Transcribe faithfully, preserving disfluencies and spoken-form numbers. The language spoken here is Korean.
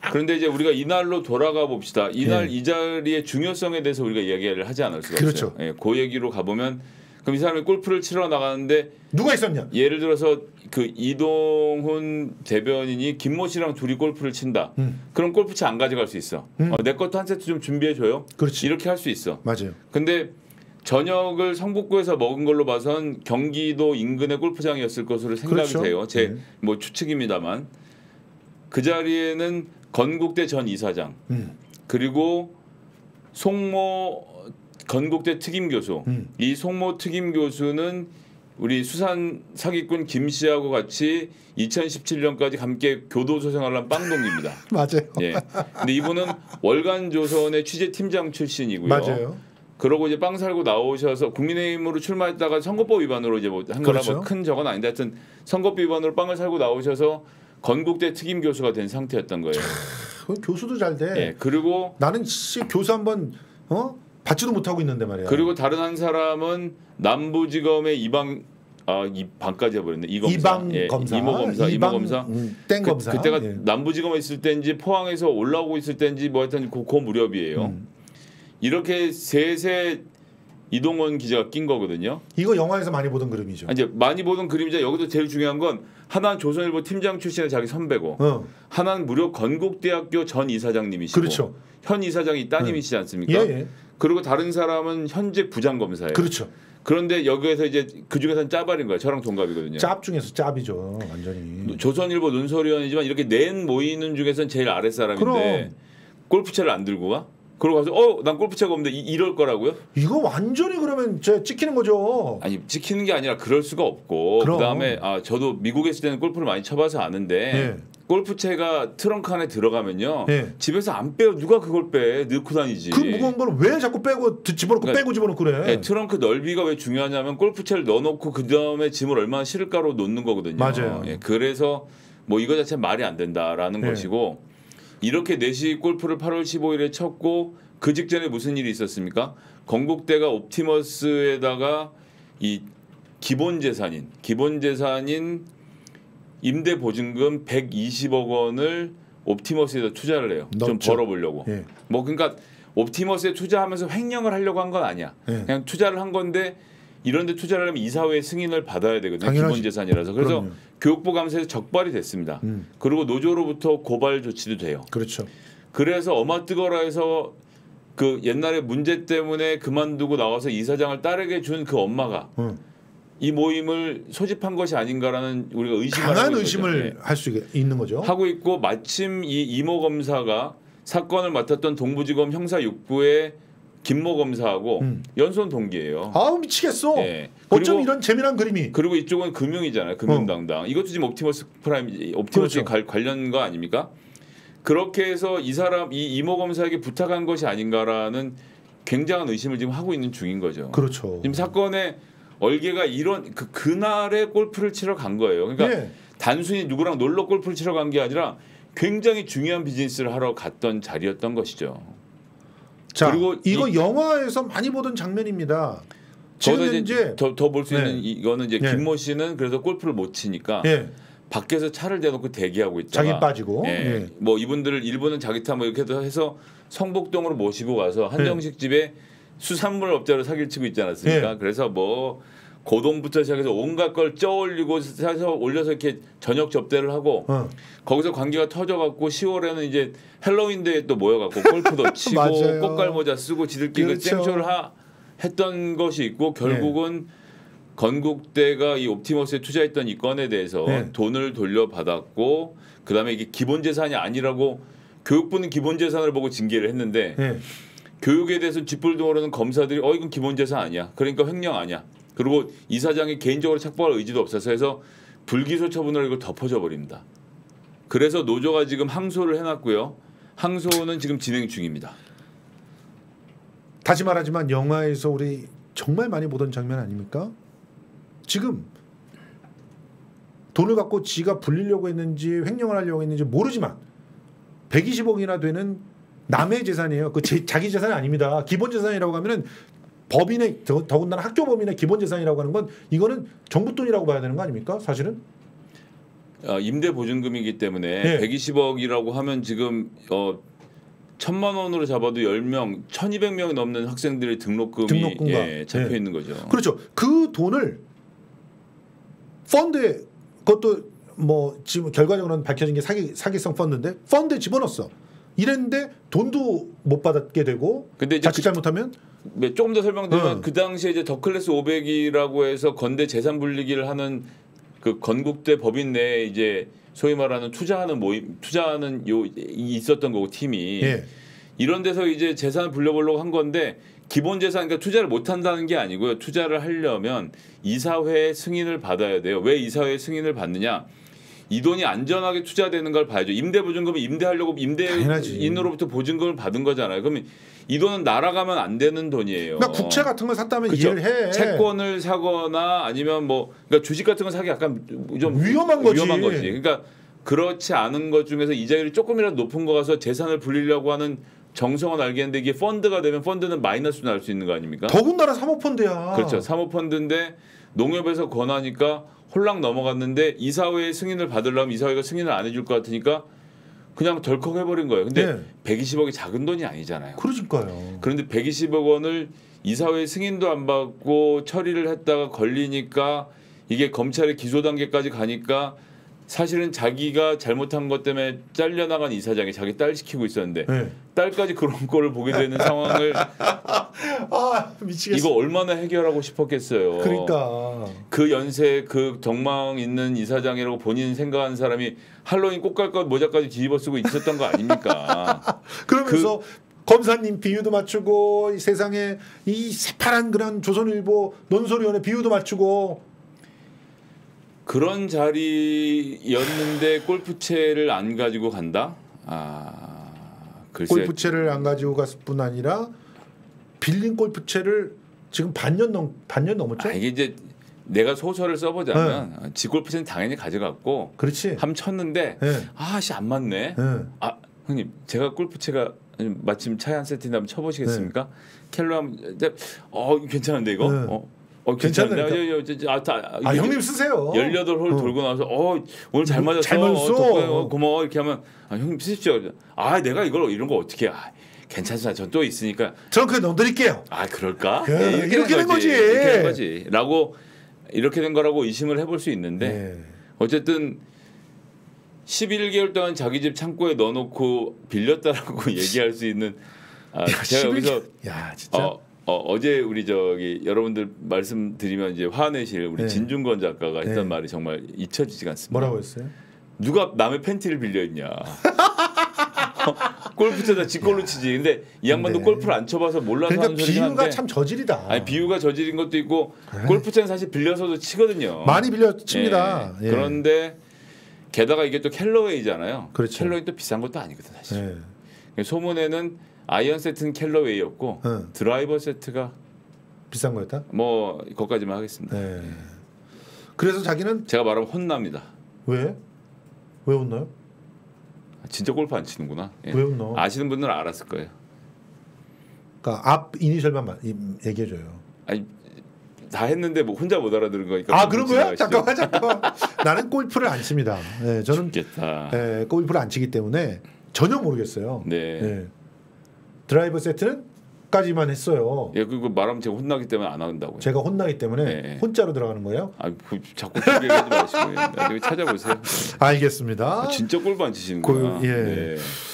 그런데 이제 우리가 이날로 돌아가 봅시다. 이날 예. 이 자리의 중요성에 대해서 우리가 이야기를 하지 않을 수가 그렇죠. 없어요. 예, 그 얘기로 가보면 그럼 이 사람이 골프를 치러 나가는데 누가 있었냐? 예를 들어서 그 이동훈 대변인이 김모 씨랑 둘이 골프를 친다. 음. 그럼 골프채 안 가져갈 수 있어. 음. 어, 내 것도 한 세트 좀 준비해 줘요. 그렇지. 이렇게 할 수 있어. 맞아요. 근데 저녁을 성북구에서 먹은 걸로 봐선 경기도 인근의 골프장이었을 것으로 생각이 그렇죠. 돼요. 제 뭐 네. 추측입니다만 그 자리에는 건국대 전 이사장 음. 그리고 송모 건국대 특임 교수. 음. 이 송모 특임 교수는 우리 수산 사기꾼 김 씨하고 같이 이천십칠 년까지 함께 교도소 생활을 한 빵동기입니다. 맞아요. 예. 근데 이분은 월간 조선의 취재 팀장 출신이고요. 맞아요. 그러고 이제 빵 살고 나오셔서 국민의힘으로 출마했다가 선거법 위반으로 이제 뭐 한 그렇죠. 거라 뭐 큰 적은 아닌데 하여튼 선거법 위반으로 빵을 살고 나오셔서 건국대 특임 교수가 된 상태였던 거예요. 참, 교수도 잘 돼. 예. 그리고 나는 씨 교수 한번 어? 받지도 못하고 있는데 말이야. 그리고 다른 한 사람은 남부지검의 이방 아 이방까지 해버렸네. 이검사. 이방 예, 검사. 이모 검사. 이방, 이모 검사. 음, 땡 그, 검사. 그때가 예. 남부지검에 있을 때인지 포항에서 올라오고 있을 때인지 뭐 하여튼 그, 그 무렵이에요. 음. 이렇게 셋의 이동원 기자가 낀 거거든요. 이거 영화에서 많이 보던 그림이죠. 아니, 이제 많이 보던 그림이자 여기도 제일 중요한 건 하나는 조선일보 팀장 출신의 자기 선배고 어. 하나는 무려 건국대학교 전 이사장님이시고 그렇죠. 현 이사장이 따님이시지 않습니까? 예, 예. 그리고 다른 사람은 현직 부장검사예요. 그렇죠. 그런데 여기에서 이제 그 중에서는 짜발인 거예요. 저랑 동갑이거든요. 짭 중에서 짭이죠, 완전히. 조선일보 논설위원이지만 이렇게 낸 모이는 중에서는 제일 아랫 사람인데 그럼. 골프채를 안 들고 가? 그러고 가서 어, 난 골프채가 없는데 이, 이럴 거라고요? 이거 완전히 그러면 제 찍히는 거죠. 아니 찍히는 게 아니라 그럴 수가 없고 그럼. 그다음에 아 저도 미국에 있을 때는 골프를 많이 쳐봐서 아는데 예. 골프채가 트렁크 안에 들어가면요 예. 집에서 안 빼요. 누가 그걸 빼? 넣고 다니지. 그 무거운 걸 왜 자꾸 빼고 집어넣고 그러니까, 빼고 집어넣고 그래? 예, 트렁크 넓이가 왜 중요하냐면 골프채를 넣어놓고 그 다음에 짐을 얼마나 실을까로 놓는 거거든요. 맞아요. 예, 그래서 뭐 이거 자체 말이 안 된다라는 예. 것이고 이렇게 넷이 골프를 팔월 십오일에 쳤고 그 직전에 무슨 일이 있었습니까? 건국대가 옵티머스에다가 이 기본 재산인 기본 재산인 임대 보증금 백이십억 원을 옵티머스에다 투자를 해요. 넣죠. 좀 벌어보려고. 예. 뭐 그러니까 옵티머스에 투자하면서 횡령을 하려고 한 건 아니야. 예. 그냥 투자를 한 건데 이런데 투자를 하면 이사회 승인을 받아야 되거든요. 당연하지. 기본 재산이라서. 그래서 그럼요. 교육부 감사에서 적발이 됐습니다. 음. 그리고 노조로부터 고발 조치도 돼요. 그렇죠. 그래서 어마 뜨거라 해서 그 옛날에 문제 때문에 그만두고 나와서 이사장을 따르게 준 그 엄마가 음. 이 모임을 소집한 것이 아닌가라는 우리가 의심을 강한 하고 의심을 예. 할 수 있는 거죠. 하고 있고 마침 이 이모 검사가 사건을 맡았던 동부지검 형사 육 부의 김모 검사하고 음. 연수원 동기예요. 아우 미치겠어. 예. 어쩜 그리고- 이런 재미난 그림이. 그리고 이쪽은 금융이잖아요. 금융당당. 이것도 지금 옵티머스 프라임, 옵티머스 그렇죠. 관- 관련 거 아닙니까? 그렇게 해서 이 사람, 이 이모 검사에게 부탁한 것이 아닌가라는 굉장한 의심을 지금 하고 있는 중인 거죠. 그렇죠. 지금 사건의 얼개가 이런 그 그날에 골프를 치러 간 거예요. 그러니까 예. 단순히 누구랑 놀러 골프를 치러 간 게 아니라 굉장히 중요한 비즈니스를 하러 갔던 자리였던 것이죠. 자, 그리고 이거 이- 영화에서 많이 보던 장면입니다. 지금 저도 현재 이제 더 볼 수 네. 있는 이거는 이제 네. 김모 씨는 그래서 골프를 못 치니까 예. 밖에서 차를 대놓고 대기하고 있다가 자기 빠지고 예. 예. 뭐 이분들을 일부는 자기 타 뭐 이렇게 해서 성북동으로 모시고 가서 한정식 집에 수산물 업자로 사기를 치고 있지 않았습니까? 예. 그래서 뭐 고동부터 시작해서 온갖 걸 쪄올리고 해서 올려서 이렇게 저녁 접대를 하고 어. 거기서 관계가 터져갖고 시월에는 이제 헬로윈데이에 또 모여갖고 골프도 치고 맞아요. 꽃갈모자 쓰고 지들끼리 그 그렇죠. 땡쇼를 하, 했던 것이 있고 결국은 건국대가 이 옵티머스에 투자했던 이 건에 대해서 네. 돈을 돌려받았고 그다음에 이게 기본 재산이 아니라고 교육부는 기본 재산을 보고 징계를 했는데 예. 교육에 대해서 쥐뿔도 모르는 검사들이 어 이건 기본 재산 아니야. 그러니까 횡령 아니야. 그리고 이사장이 개인적으로 착복할 의지도 없어서 해서 불기소 처분으로 이걸 덮어져 버립니다. 그래서 노조가 지금 항소를 해놨고요. 항소는 지금 진행 중입니다. 다시 말하지만 영화에서 우리 정말 많이 보던 장면 아닙니까? 지금 돈을 갖고 지가 불리려고 했는지 횡령을 하려고 했는지 모르지만 백이십억이나 되는 남의 재산이에요. 그 제, 자기 재산이 아닙니다. 기본 재산이라고 하면은 법인의 더, 더군다나 학교 법인의 기본 재산이라고 하는 건 이거는 정부 돈이라고 봐야 되는 거 아닙니까? 사실은 어, 임대 보증금이기 때문에 네. 백이십억이라고 하면 지금 어, 천만 원으로 잡아도 열 명, 천이백 명이 넘는 학생들의 등록금이 등록금과. 예, 잡혀 네. 있는 거죠. 그렇죠. 그 돈을 펀드에 그것도 뭐 지금 결과적으로는 밝혀진 게 사기 사기성 펀드인데 펀드에 집어넣었어. 이랬는데 돈도 못 받게 되고 근데 이제 자칫 그- 잘못하면 네, 조금 더 설명드리면 어. 그 당시에 이제 더 클래스 오백이라고 해서 건대 재산 분리기를 하는 그 건국대 법인 내에 이제 소위 말하는 투자하는 모임, 투자하는 요 있었던 거고 팀이 예. 이런 데서 이제 재산을 불려보려고 한 건데 기본 재산 그러니까 투자를 못 한다는 게 아니고요. 투자를 하려면 이사회의 승인을 받아야 돼요. 왜 이사회의 승인을 받느냐? 이 돈이 안전하게 투자되는 걸 봐야죠. 임대보증금은 임대하려고 당연하지. 임대인으로부터 보증금을 받은 거잖아요. 그러면 이 돈은 날아가면 안 되는 돈이에요. 그러니까 국채 같은 걸 샀다면 그쵸? 이해를 해. 채권을 사거나 아니면 뭐 그러니까 주식 같은 거 사기 약간 좀 위험한 거지. 위험한 거지. 그러니까 그렇지 않은 것 중에서 이자율이 조금이라도 높은 거 가서 재산을 불리려고 하는 정성은 알겠는데 이게 펀드가 되면 펀드는 마이너스도 날 수 있는 거 아닙니까? 더군다나 사모펀드야. 그렇죠. 사모펀드인데 농협에서 권하니까 홀랑 넘어갔는데 이사회의 승인을 받으려면 이사회가 승인을 안 해줄 것 같으니까 그냥 덜컥 해버린 거예요. 근데 네. 백이십억이 작은 돈이 아니잖아요. 그러니까요. 그런데 백이십억 원을 이사회 승인도 안 받고 처리를 했다가 걸리니까 이게 검찰의 기소 단계까지 가니까 사실은 자기가 잘못한 것 때문에 잘려나간 이사장이 자기 딸 시키고 있었는데 네. 딸까지 그런 꼴을 보게 되는 상황을 아 미치겠어. 이거 얼마나 해결하고 싶었겠어요. 그러니까 그 연세 그 덕망 있는 이사장이라고 본인 생각하는 사람이 할로윈 꽃갈것 모자까지 뒤집어 쓰고 있었던 거 아닙니까? 그러면서 검사님 비유도 맞추고 이 세상에 이 새파란 그런 조선일보 논설위원회 비유도 맞추고 그런 자리였는데 골프채를 안 가지고 간다? 아 글쎄. 골프채를 안 가지고 갔을 뿐 아니라 빌린 골프채를 지금 반년 넘 반년 넘었죠? 아, 이게 이제 내가 소설을 써보자면 지 골프채는 당연히 가져갔고 그렇지. 함 쳤는데 네. 아씨 안 맞네. 네. 아 형님 제가 골프채가 마침 차에 한 세트인데 한번 쳐보시겠습니까? 켈로 한번 어 괜찮은데 이거? 네. 어, 어 괜찮은데 괜찮으니까. 아, 아, 다, 아 형님 쓰세요. 열여덟 홀 어. 돌고 나서 어 오늘 잘 맞았어. 잘 맞았어. 어, 덕분에 어, 고마워 이렇게 하면 아, 형님 쓰십시오. 아 내가 이걸 이런 거 어떻게 해? 아, 괜찮습니다. 전 또 있으니까. 저는 그냥 넣어드릴게요. 아 그럴까? 그, 네, 이렇게 된 거지. 이렇게 된 거지.라고 이렇게 된 거라고 의심을 해볼 수 있는데 네. 어쨌든 십일 개월 동안 자기 집 창고에 넣어놓고 빌렸다라고 얘기할 수 있는 아, 제가 십일 여기서 야 진짜. 어, 어, 어제 우리 저기 여러분들 말씀드리면 이제 화내실 우리 네. 진중권 작가가 했던 네. 말이 정말 잊혀지지가 않습니다. 뭐라고 했어요? 누가 남의 팬티를 빌려 있냐? 골프 쳐다 지골로 치지. 근데 이 양반도 네. 골프를 안 쳐봐서 몰라서 그러니까 하는 소리긴 비유가 한데 참 저질이다. 아니 비유가 저질인 것도 있고 그래. 골프채는 사실 빌려서도 치거든요. 많이 빌려 칩니다. 예. 예. 그런데 게다가 이게 또 캘러웨이잖아요. 그렇죠. 캘러웨이 또 비싼 것도 아니거든 사실. 예. 소문에는 아이언 세트는 캘러웨이였고 응. 드라이버 세트가 비싼 거였다. 뭐 거기까지만 하겠습니다. 예. 그래서 자기는 제가 말하면 혼납니다. 왜? 왜 혼나요? 진짜 골프 안 치는구나. 예. 왜 혼나? 아시는 분들은 알았을 거예요. 그러니까 앞 이니셜만 마- 이- 얘기해줘요. 아니 다 했는데 뭐 혼자 못 알아들은 거니까. 아 그런 거야? 지나가시죠. 잠깐만 잠깐만. 나는 골프를 안 칩니다. 예, 저는 죽겠다. 예, 골프를 안 치기 때문에 전혀 모르겠어요. 네. 예. 드라이버 세트는 까지만 했어요. 예, 그리고 말하면 제가 혼나기 때문에 안 한다고요. 제가 혼나기 때문에 네. 혼자로 들어가는 거예요. 아, 그, 자꾸 그렇게 얘기하지 마시고 나중에 찾아보세요. 알겠습니다. 아, 진짜 골프 안 치시는구나. 골- 예. 네.